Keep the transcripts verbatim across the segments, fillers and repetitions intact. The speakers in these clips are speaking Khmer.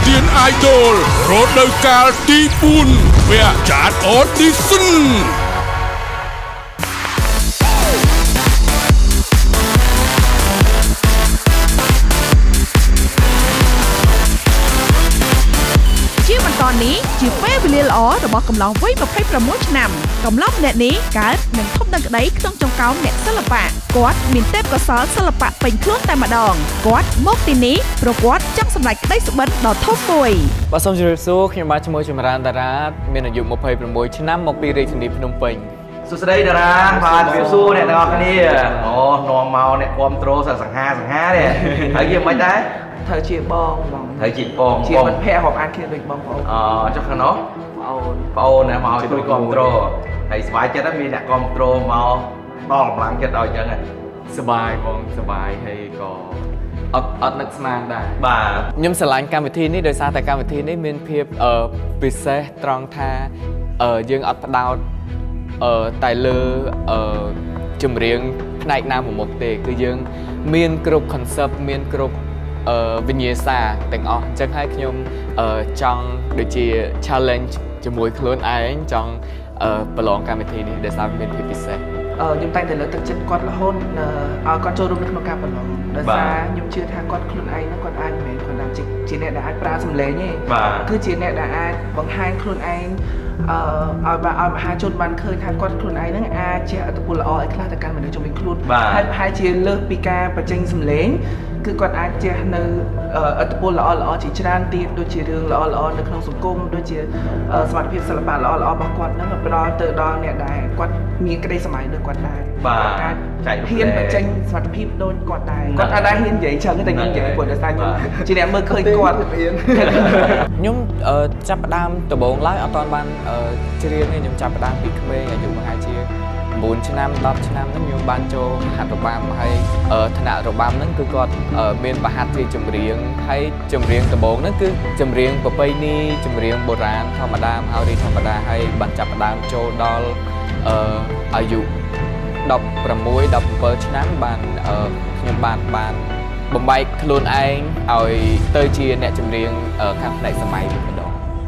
ទាន Idol រដូវកាលទីបួនវគ្គចាត់ Auditionตอนนี้ជាពេលវេលាល្អរបស់កំឡុងវ័យยี่สิบหกឆ្នាំកំឡុងអ្នកនេះកើតនឹងធំដឹងក្តីក្នុងចង្កោមអ្នកសិល្បៈគាត់មានទេពកោសល្យសិល្បៈពេញខ្លួនតែម្ដងគាត់មកទីនេះព្រោះគាត់ចង់សម្រេចក្តីសុបិនដ៏ធំមួយបាទសូមជម្រាបសួរខ្ញុំបាទឈ្មោះចម្រើនតារាមានអាយុยี่สิบหกឆ្នាំមកពីរាជធានីភ្នំពេញសួស្តីតារាបាទជម្រាបសួរអ្នកទាំងអស់គ្នាអូនាំមកអ្នកគ្រប់ត្រូលសង្ហាសង្ហានេះហើយយើងមិនដែរត្រូវជាបងបងត្រូវជាបងជាមិត្តភក្តិរាប់អានគ្នាដូចបងប្អូនអូចុះខាងនោះបងអូនបងអូនណាមកជួយគ្រប់ត្រូលហើយស្បាយចិត្តមានអ្នកគ្រប់ត្រូលមកដល់កម្លាំងចិត្តដល់អញ្ចឹងសប្បាយបងសប្បាយហើយក៏អត់អត់នឹកស្មានដែរបាទខ្ញុំស្រឡាញ់កម្មវិធីនេះដោយសារតែកម្មវិធីនេះមានភាពពិសេសត្រង់ថាយើងអត់ផ្ដោតតែលើចម្រៀងផ្នែកណាមួយមុខទេគឺយើងមានគ្រប់ concept មានគ្រប់វិញ្ញាសាទាំងអស់អញ្ចឹងហើយខ្ញុំចង់ដូចជា challenge ជាមួយខ្លួនឯងចង់ប្រឡងកម្មវិធីនេះដែលសារមានភាពពិសេសខ្ញុំតែងតែលើកទឹកចិត្តគាត់រហូតឲ្យគាត់ចូលរួមនៅក្នុងការប្រឡងដោយសារខ្ញុំជឿថាគាត់ខ្លួនឯងហ្នឹងគាត់អាចមិនមែនគាត់ថាជាអ្នកដែលអាចប្រើសម្លេងទេគឺជាអ្នកដែលអាចបង្ហាញខ្លួនឯងអឺឲ្យឲ្យមហាជនបានឃើញថាគាត់ខ្លួនឯងហ្នឹងអាចជាឥទ្ធិពលល្អឲ្យខ្លះទៅកាន់មនុស្សជំនាញខ្លួនហើយប្រហែលជាលើសពីការបញ្ចេញសម្លេងគឺគាត់អាចជះនៅឥទ្ធិពលល្អល្អជាច្រើនទៀតដូចជារឿងល្អល្អនៅក្នុងសង្គមដូចជាសមត្ថភាពសិល្បៈល្អល្អរបស់គាត់ហ្នឹងផ្ដល់ទៅដល់អ្នកដែលគាត់មានក្តីសម័យដូចគាត់ដែរបាទចែកហ៊ានបញ្ចេញសមត្ថភាពដូចគាត់ដែរគាត់អាចដែរហ៊ាននិយាយចឹងតែខ្ញុំនិយាយព្រោះដោយសារខ្ញុំជាអ្នកមើលឃើញគាត់ខ្ញុំចាប់ផ្ដើមដំបូងឡើយអត់ទាន់បានច្រៀងទេខ្ញុំចាប់ផ្ដើមពីក្មេងអាយុប្រហែលជាchínឆ្នាំដប់ឆ្នាំហ្នឹងខ្ញុំបានចូលហាត់របាំហើយថ្នាក់របាំហ្នឹងគឺគាត់មានបរហាត់ជាចម្រៀងហើយចម្រៀងដំបូងហ្នឹងគឺចម្រៀងប្រពៃណីចម្រៀងបុរាណធម្មតាមហោរីធម្មតាហើយបានចាប់ផ្ដើមចូលដល់អាយុដប់ប្រាំមួយ ដប់ប្រាំbảyឆ្នាំបានខ្ញុំបានបានបំបែកខ្លួនឯងឲ្យទៅជាអ្នកចម្រៀងខាងផ្នែកសម័យវិញម្ដង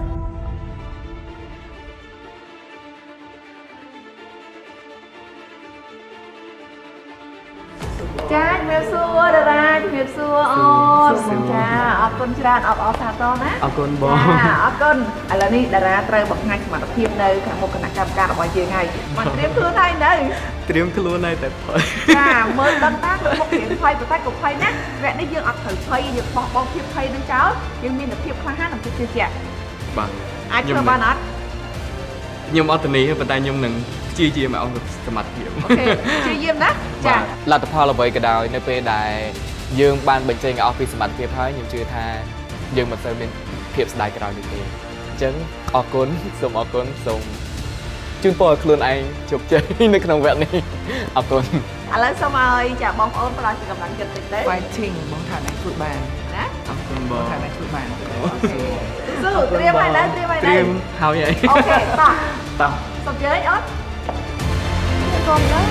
ចាជំរាបសួរតារាជំរាបសួរអូនចាអរគុណច្រើនអបអរសាទរណាអរគុណបងចាអរគុណឥឡូវនេះតារាត្រូវបង្ហាញសមត្ថភាពនៅខាងមុខគណៈកម្មការរបស់យើងហើយមកត្រៀមខ្លួនហើយនៅត្រៀមខ្លួនហើយតែភ័យចាមើលដឹងតាមុខរៀងភ័យប៉ុន្តែក៏ភ័យណាវគ្គនេះយើងអត់ត្រូវភ័យយើងបោះបង់ភាពភ័យនឹងចោលយើងមានតែភាពក្លាហាននិងភាពជឿជាក់បាទអាចធ្វើបានអត់ខ្ញុំអត់ទៅនេះប៉ុន្តែខ្ញុំនឹងព្យាយាមឲ្យអស់សមត្ថភាពអូខេព្យាយាមណាចាលទ្ធផលអ្វីក៏ដោយនៅពេលដែលយើងបានបញ្ចេញអស់ពីសមត្ថភាពហើយខ្ញុំជឿថាយើងមិនសូវមានភាពស្ដាយក្រោយនេះទេអញ្ចឹងអរគុណសូមអរគុណសូមជូនពរឲ្យខ្លួនឯងជោគជ័យនៅក្នុងវគ្គនេះអរគុណឥឡូវសូមឲ្យចាបងប្អូនផ្ដល់ជាកម្លាំងចិត្តតិចទៅ fighting បងថាអ្នកធ្វើបានណាអរគុណបងថាអ្នកធ្វើបានអូខេស៊ូត្រៀមហើយដែរត្រៀមហើយដែរត្រៀមហើយហើយអូខេតោះតោះសុំជើញអត់កុំឡើយ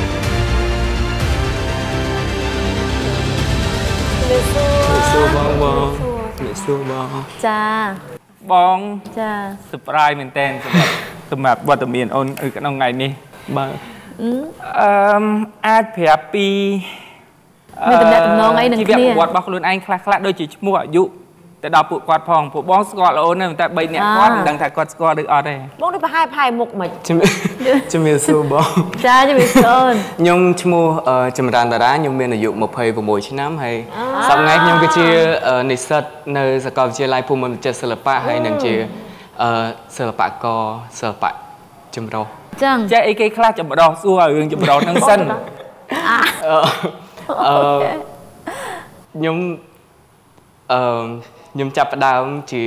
លេសួរសួរបងបងលេសួរបងចាបងចា surprise មែនតើសម្រាប់វត្តមានអូននៅក្នុងថ្ងៃនេះបាទអឺអាចប្រាប់ពីមានតំណែងតំណងអីនឹងគ្នាជីវប្រវត្តិរបស់ខ្លួនឯងខ្លះខ្លះដូចជាឈ្មោះអាយុទៅដល់ពួកគាត់ផងពួកបងស្គាល់អូនតែបីនាក់គាត់មិនដឹងថាគាត់ស្គាល់ឬអត់ទេបងនេះប្រហែលផាយមុខមិនជំរាបសួរបងចាជំរាបសួរអូនខ្ញុំឈ្មោះចម្រើនតារាខ្ញុំមានអាយុยี่สิบหกឆ្នាំហើយសប្តាហ៍ខ្ញុំគឺជានិស្សិតនៅសាកលវិទ្យាល័យភូមិន្ទចិត្តសិល្បៈហើយនឹងជាសិល្បករសិល្បៈចម្រុះចឹងចេះអីគេខ្លះចម្រុះសួរឲ្យរឿងចម្រុះហ្នឹងសិនអឺខ្ញុំអឺខ្ញុំចាប់ផ្ដើមជា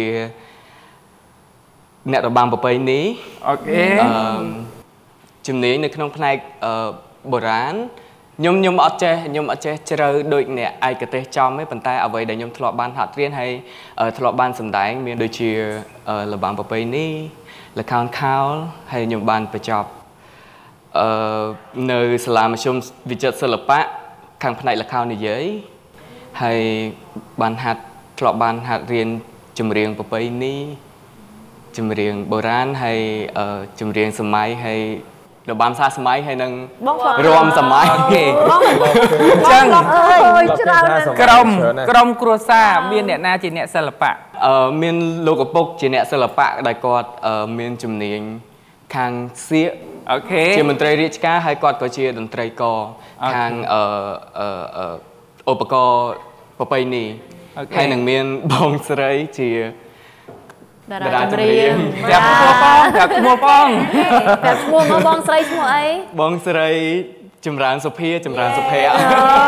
អ្នករបាំប្រពៃណីអូខេអឺជំនាញនៅក្នុងផ្នែកបុរាណខ្ញុំខ្ញុំអត់ចេះខ្ញុំអត់ចេះជ្រៅដូចអ្នកឯកទេសចំទេប៉ុន្តែអ្វីដែលខ្ញុំធ្លាប់បានហាត់រៀនហើយធ្លាប់បានសម្ដែងមានដូចជារបាំប្រពៃណីល្ខោនខោលហើយខ្ញុំបានបញ្ចប់អឺនៅសាលាមធ្យមវិចិត្រសិល្បៈខាងផ្នែកល្ខោននិយាយហើយបានហាត់ធ្លាប់បានហាត់រៀនចម្រៀងប្រពៃណីចម្រៀងបុរាណហើយចម្រៀងសម័យហើយរបាំសាសម័យហើយនឹងរំសម័យគេចឹងក្រុមក្រុមគ្រួសារមានអ្នកណាជាអ្នកសិល្បៈអឺមានលោកឪពុកជាអ្នកសិល្បៈដែលគាត់មានជំនាញខាងសៀកអូខេជាមន្ត្រីរាជការហើយគាត់ក៏ជាតន្ត្រីករខាងអឺឧបករណ៍ប្រពៃណីហើយនឹងមានបងស្រីជាតារាចម្រៀងតែឈ្មោះផងតែឈ្មោះផងតែឈ្មោះមកបងស្រីឈ្មោះអីបងស្រីចម្រើនសុភាចម្រើនសុភ័ក្រ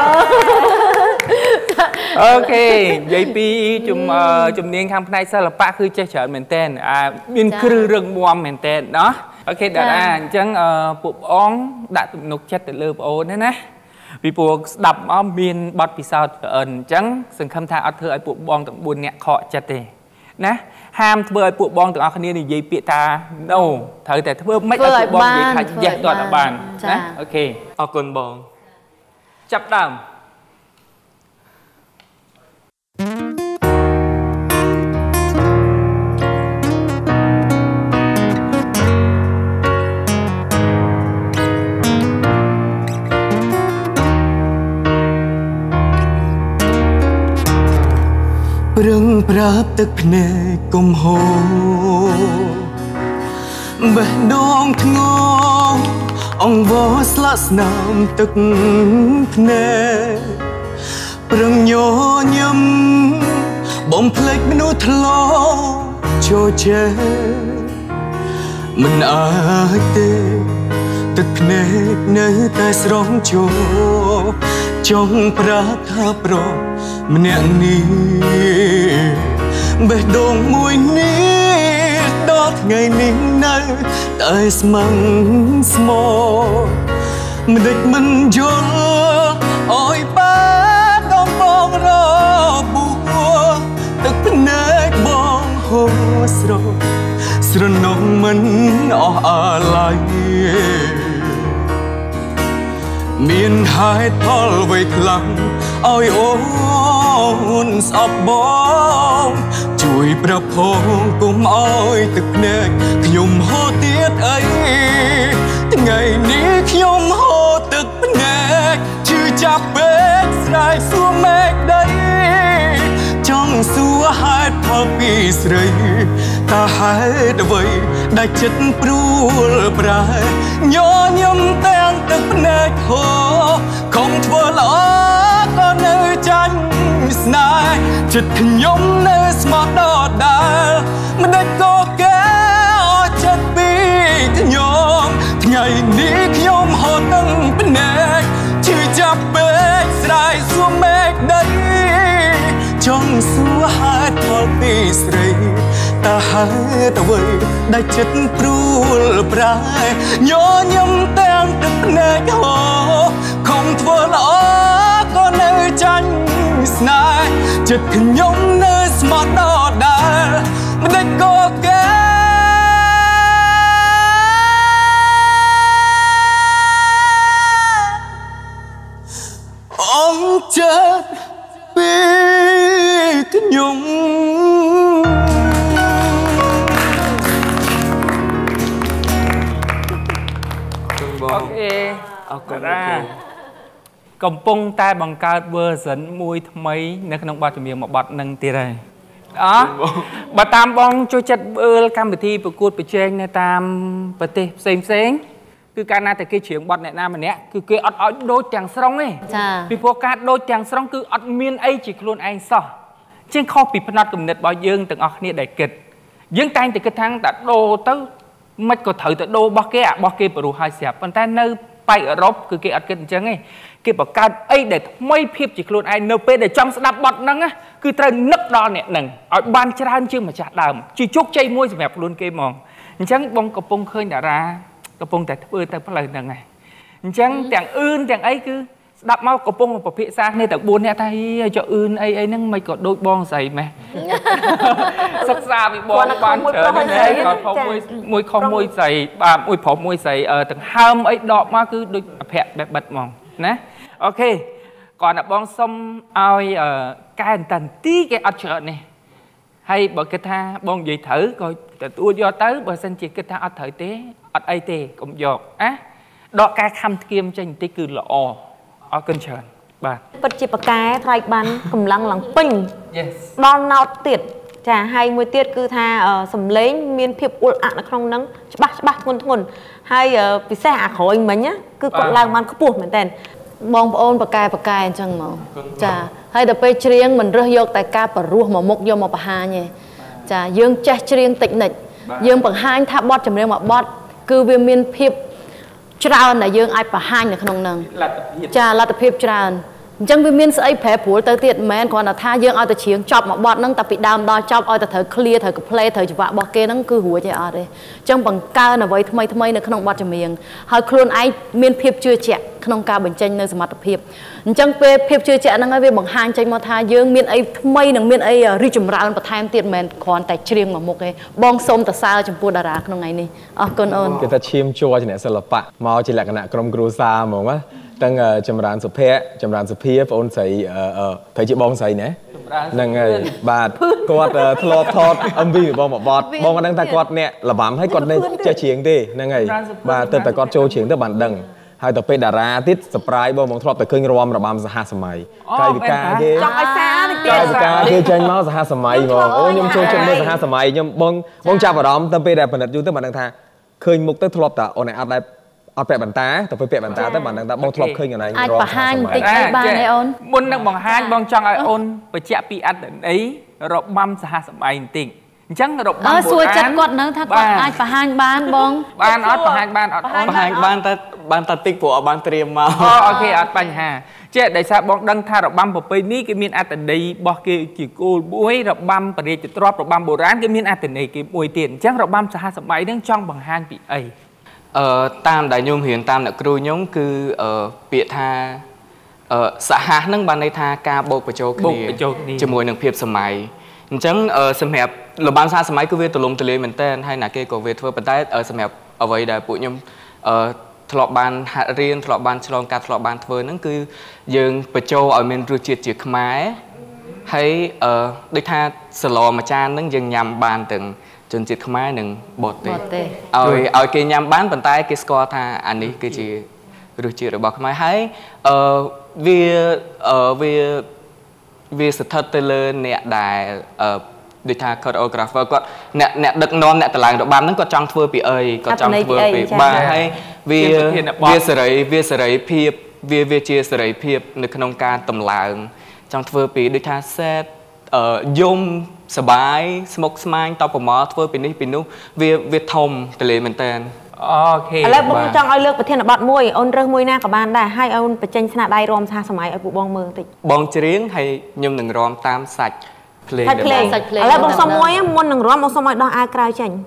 អូខេនិយាយពីជំជំនាញខាងផ្នែកសិល្បៈគឺចេះច្រើនមែនតើអាមានគ្រឹះរឹងមាំមែនតើណោះអូខេតារាអញ្ចឹងពួកបងដាក់ទំនុកចិត្តទៅលើបងអូនណាពីព្រោះស្ដាប់មកមានបទពិសោធន៍ច្រើនអញ្ចឹងសង្ឃឹមថាអត់ធ្វើឲ្យពួកបងទាំងបួននាក់ខកចិត្តទេណាហាមធ្វើឲ្យពួកបងទាំងអស់គ្នានិយាយពាក្យថា no ត្រូវតែធ្វើមិនឲ្យពួកបងនិយាយថា yes ដល់តែបានណាអូខេអរគុណបងចាប់ដើមព្រឹងប្រាប់ទឹកភ្នែកគុំហូរបេះដូងធ្ងន់អង្វរស្លាកស្នាមទឹកភ្នែកព្រឹងញញឹមបំភ្លេចមនុស្សធ្លាប់ចូលចេះមិនអាចទេទឹកភ្នែកនៅតែស្រង់ចូលចង់ប្រាប់ថាប្រម្នាក់នេះបេះដូងមួយនេះដល់ថ្ងៃនេះនៅតែស្មឹងស្មោមិនដេចមិនយល់អើយបាទដងបងរបួទឹកភ្នែកបងហូរស្រោស្រណុំមិនអស់អាឡ័យមានហេតុផលអ្វីខ្លាំងឲ្យអូនស្អប់បងជួយប្រភពគុំឲ្យទឹកភ្នែកខ្ញុំហូរទៀតអីថ្ងៃនេះខ្ញុំហូរទឹកភ្នែកជឿចាប់ពេកស្រែកសួរមេឃដីចង់សួរហេតុផលពីស្រីតើហេតុអ្វីដែលចិត្តព្រួលប្រែញញឹមទាំងទឹកភ្នែកហូរខំធ្វើល្អក៏នៅចាញ់ស្នេហ៍ចិត្តខ្ញុំនៅស្មោះដដែលមិនដេចក៏កែអស់ចិត្តពីខ្ញុំថ្ងៃនេះខ្ញុំហូរទឹកភ្នែកជឿចាប់ពេកស្រែកសួរមេឃដីចង់សួរហេតុផលពីស្រីតើហេតុអ្វីដែលចិត្តព្រួលប្រែញញឹមទាំងទឹកភ្នែកហូរខំធ្វើល្អក៏នៅចាញ់ស្នេហ៍ចិត្តខ្ញុំនៅស្មោះដដែលមិនដេចក៏កែអងចិត្តពីខ្ញុំអូខេអរគុណកំពុងតែបង្កើត version មួយថ្មីនៅក្នុងបទចម្រៀងមួយបទនឹងទៀតហើយអោះបើតាមបងចូលចិត្តមើលកម្មវិធីប្រកួតប្រជែងនៅតាមប្រទេសផ្សេងផ្សេងគឺកាលណាតែគេច្រៀងបទអ្នកណាម្នាក់គឺគេអត់ឲ្យដូចទាំងស្រុងទេចាពីព្រោះការដូចទាំងស្រុងគឺអត់មានអីជាខ្លួនឯងសោះជាងខុសពីផ្នត់គំនិតរបស់យើងទាំងអស់គ្នាដែលគិតយើងតែងតែគិតថាតែដូរទៅមិនក៏ត្រូវតែដូររបស់គេអារបស់គេព្រោះហើយស្រាប់ប៉ុន្តែនៅប៉ែកអឺរ៉ុបគឺគេអត់គិតអញ្ចឹងទេគេបង្កើតអីដែលថ្មីភាពជាខ្លួនឯងនៅពេលដែលចង់ស្ដាប់បទហ្នឹងគឺត្រូវនឹកដល់អ្នកហ្នឹងឲ្យបានច្រើនជាងម្ចាស់ដើមជាជោគជ័យមួយសម្រាប់ខ្លួនគេហ្មងអញ្ចឹងបងកំពុងឃើញតារាកំពុងតែធ្វើទៅផ្លូវហ្នឹងហើយអញ្ចឹងទាំងអឿនទាំងអីគឺស្ដាប់មកកំពុងពិភាក្សាគ្នាទាំងបួនអ្នកថាចុះអឿនអីអីហ្នឹងមិនក៏ដូចបងស្រីម៉េះសិក្សាពីបងបានច្រើនណាស់ក៏ខុសមួយមួយខុសមួយស្រីបាទមួយប្រុសមួយស្រីទាំងហើមអីដកមកគឺដូចអភ័ក្របេះបិទហ្មងណាអូខេគាត់តែបងសុំឲ្យកែបន្តិចទីគេអត់ច្រើននេះ hay bởi cái tha bong gì thử coi tôi do tới bởi sinh chỉ cái tha ở thời tế ở đây tê cũng dọc á đó cái khăm kim trên tí cứ là o ở cân trần bà bật chỉ bạc cái thay bàn cầm lăng lăng pin đòn nào tiệt chả hay mùi tiết cứ tha ở sầm lấy miên phiệp uốn ạn ở trong nắng bắt bắt ngôn ngôn hay vì xe hạ khổ anh mấy nhá cứ còn lang man cứ buộc mình tên bong ôn bạc cái bạc cái chẳng mà chả hay đợt pe chiêng mình rơi vô tại ca bờ ruột mà mốc vô mà bà hà nhỉ chả dương che chiêng tịnh nịch dương bằng hai tháp bót chấm riêng mà bót cứ viên miên phiệp trao là dương ai bà hai này không nâng chả là tập phiệp trao chẳng vì miên sẽ phải phủi tới tiệt men còn là tha dương ai tới chiếng chọc mà bọt nâng tập bị đam đo chọc ai tới thời clear thời play thời vạ bọt kia nâng cứ hùa chạy ở đây chẳng bằng cao là vậy thay thay này không bọt cho miệng hơi khuôn ai miên phiệp chưa chẹt không cao bình tranh nơi mặt tập phiệp chẳng về phiệp chưa chẹt nâng ai về bằng hai tranh mà tha dương miên ai thay nâng miên ai ri chùm rau và thay tiệt men còn tại chiêng mà một cái bong sôm tại sao chùm pua đà ra trong ngày này à con ơn cái ta chiêm chua cho nên sẽ là bạ mau chỉ là cái nạ cầm cru sa mà máตั้งจำรานสุเพะจำรานสุพีฝนใส่เอ่อเอ่อเธอจีบองใส่เนี่ยนั่งไงบาดกอดทลอทอดอัมบีบองแบบบอดบองกันตั้งแต่กอดเนี่ยระบำให้กอดในเจ้าเฉียงดินั่งไงบาดเติมแต่กอดโจเฉียงแต่บันดังให้ต่อไปดาราติดสปรายบองบองทลอดแต่เคยรวมระบำสหสมัยใครวิกาเกใครวิกาเกเจนมาสหสมัยบองโอ้ยมโจเฉียงเมื่อสหสมัยยมบองบองจับระบำตั้งไปแต่ผลิตอยู่ตั้งบันดังท่าเคยมุกตั้งทลอดแต่โอในอัดได้เอาแปะบันตาแต่ไปแปะบันตาแต่บันดังแต่บองทลบขึ้นอย่างไรรอหาสมัยบ้านไอออนบนนักบองฮันบองจังไอออนไปเจ้าปีอัดนี้รบบัมสหสมัยติ่งจังรบบัมโบราณจัดกดเนื้อถ้ากดไอปะฮันบ้านบองบ้านออดปะฮันบ้านออดปะฮันบ้านแต่บ้านตัดติ๊กผัวบ้านเตรียมมาโอเคออดปัญหาเจ้าได้ทราบบองดังท่ารบบัมประเพณีก็มีอัตดีบอกเกี่ยวกับกูบุ้ยรบบัมประเดี๋ยวจะตรอบรบบัมโบราณก็มีอัตดีกี่มวยเตียนจังรบบัมสหสมัยนั่งจ้องบังฮันปีไอตามได้ยมเห็นตามนักครูยมคือเปียธาสหะนั่งบันในทาการโบกประโจกนี่จมวยหนึ่งเพียบสมัยจังสมัยระบำซาสมัยก็เวทตลมตะเลเหมือนเต้นให้นักเกย์ก็เวทเพื่อปัจจัยสมัยเอาไว้ได้ปุยมทลอบบานหัดเรียนทลอบบานฉลองการทลอบบานเพื่อนั่นคือยังประโจเอาเมนรูจิตจิตขมายให้ด้วยท่าสโลมาจานนั่งยังยำบานถึงจนจิตขมายหนึ่งบทเตะเอาเอาเกยำบ้านปันใต้เกสกอท่าอันนี้คือจีรู้จีระบอกขมายให้วิวิวิสถัดเตลเนี่ยได้ด้วยท่าคอร์โอกราฟก็เนี่ยเนี่ยดึกนอนเนี่ยตารางดอกบานนั้นก็จังเฟื่อปีเอยก็จังเฟื่อปีบ้าให้วิวิสระวิสระเพียบวิวิจีสระเพียบในขนมการตำลางจังเฟื่อปีด้วยท่าเซตยมสบายสมกสมายต่อประมอเฟื่อปีนี้ปีนู้เวียเวียทมทะเลมันเต้นโอเคแล้วบุ้งจังเอาเลือกประเทศบัดมวยเอาเรื่องมวยหน้ากับบ้านได้ให้เอาไปเจนชนะได้รวมชาสมัยเอาบุบองเมืองติบองเจียงให้ยมหนึ่งรวมตามสัจเพลงแล้วบุ้งสมัยมันหนึ่งรวมบุ้งสมัยดองอากรายจัง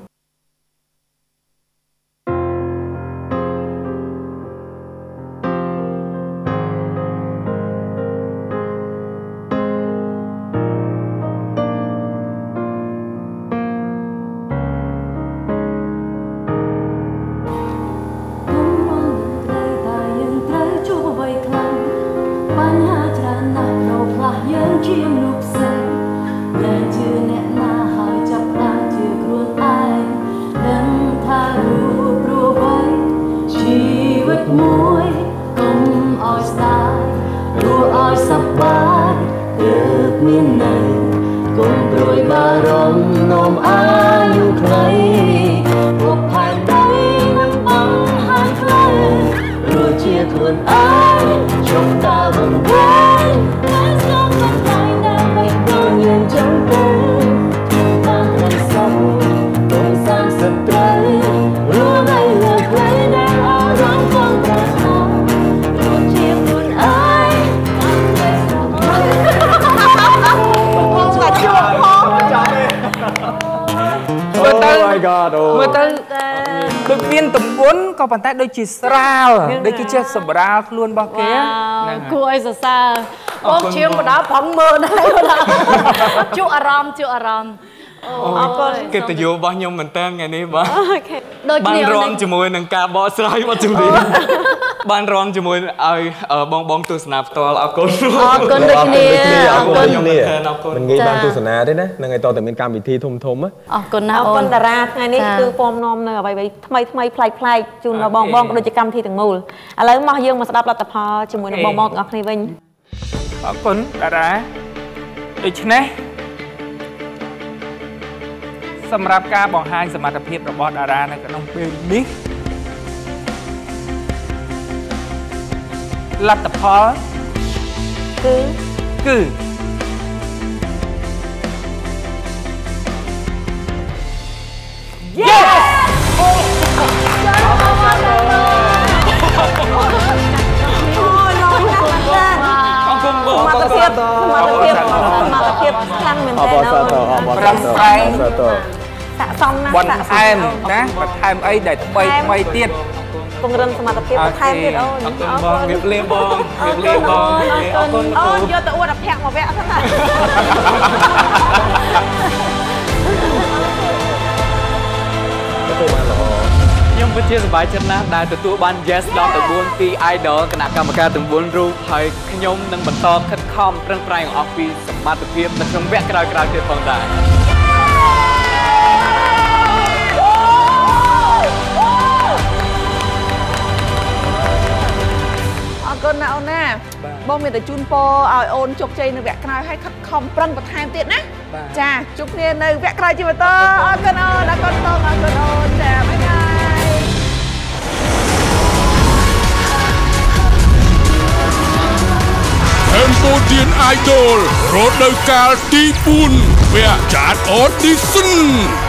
ก็ปันใต้โดยจีสราลโดยจีเจสบราลล้วนบอกเกี้ยคุยซาซาโอ้เชียงมาดาพังเมินอะไรมาดาจุอารามจุอารามអរគុណកិត្តិយសរបស់ខ្ញុំមែនតើថ្ងៃនេះបាទដូចគ្នាបានរំជាមួយនឹងការបកស្រាយបទចម្រៀងបានរំជាមួយឲ្យបងបងទស្សនាផ្ទាល់អរគុណអរគុណដូចគ្នាអរគុណគ្នាមិនងាយបានទស្សនាទេណានឹងឲ្យតតែមានកម្មវិធីធំធំអរគុណណាអូនអរគុណតារាថ្ងៃនេះគឺពំនាំនៅអ្វីៗថ្មីថ្មីប្លែកប្លែកជូនដល់បងបងក៏ដូចជាកម្មវិធីទាំងមូលឥឡូវមកយើងមកស្ដាប់លទ្ធផលជាមួយនឹងបងបងទាំងអស់គ្នាវិញអរគុណតារាដូច្នេះសម្រាប់ការបង្ហាញសមត្ថភាពរបស់តារានៅក្នុងពេលនេះលទ្ធផលគឺគឺ Yes អូអរគុណបងអរគុណសមត្ថភាពសមត្ថភាពសមត្ថភាពខ្លាំងមែនទែនអូនប្រឹងប្រែងស័កសមណាស់បន្ថែមណាបន្ថែមអីដែលថ្មីថ្មីទៀតពង្រឹងសមត្ថភាពបន្ថែមទៀតអូនអរគុណបងរៀបលាបងរៀបលាបងអរគុណអូនយកទៅអួតអភ័ក្រមកវគ្គសិនណាខ្ញុំពិតជាសប្បាយចិត្តណាស់ដែលទទួលបាន Yes ដល់ទៅបួនពី Idol គណៈកម្មការទាំងបួនរូបហើយខ្ញុំនឹងបន្តខិតខំប្រឹងប្រែងអស់ពីសមត្ថភាពនៅក្នុងវគ្គក្រោយៗទៀតផងដែរអរគុណណាអូនណាបងមានតែជូនពរឲ្យអូនជោគជ័យនៅវគ្គក្រោយហើយខិតខំប្រឹងបន្ថែមទៀតណាចាជួបគ្នានៅវគ្គក្រោយជាបន្តអរគុណអូនអរគុណបងអរគុណអូនចាបាយបាយ Cambodia Idol រដូវកាលទីបួនវគ្គចាត Audition